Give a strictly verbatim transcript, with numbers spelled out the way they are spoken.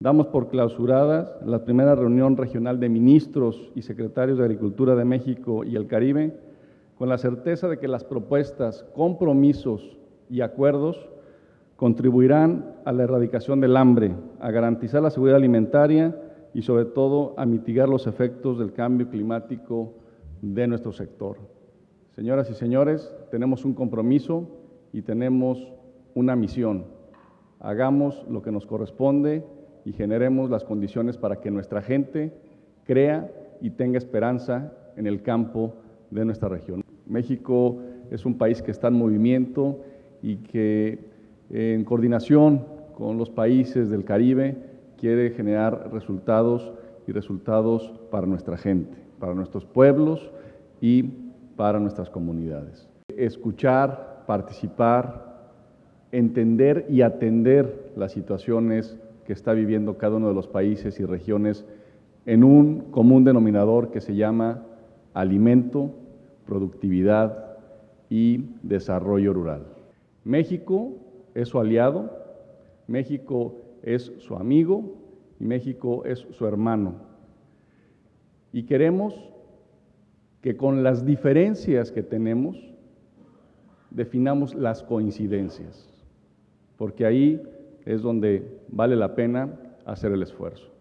Damos por clausuradas la primera reunión regional de ministros y secretarios de Agricultura de México y el Caribe, con la certeza de que las propuestas, compromisos y acuerdos contribuirán a la erradicación del hambre, a garantizar la seguridad alimentaria y sobre todo a mitigar los efectos del cambio climático de nuestro sector. Señoras y señores, tenemos un compromiso y tenemos una misión. Hagamos lo que nos corresponde y generemos las condiciones para que nuestra gente crea y tenga esperanza en el campo de nuestra región. México es un país que está en movimiento y que en coordinación con los países del Caribe quiere generar resultados y resultados para nuestra gente, para nuestros pueblos y para nuestras comunidades. Escuchar, participar, entender y atender las situaciones que está viviendo cada uno de los países y regiones en un común denominador que se llama alimento, productividad y desarrollo rural. México es su aliado, México es su amigo y México es su hermano. Y queremos que con las diferencias que tenemos definamos las coincidencias, porque ahí es donde vale la pena hacer el esfuerzo.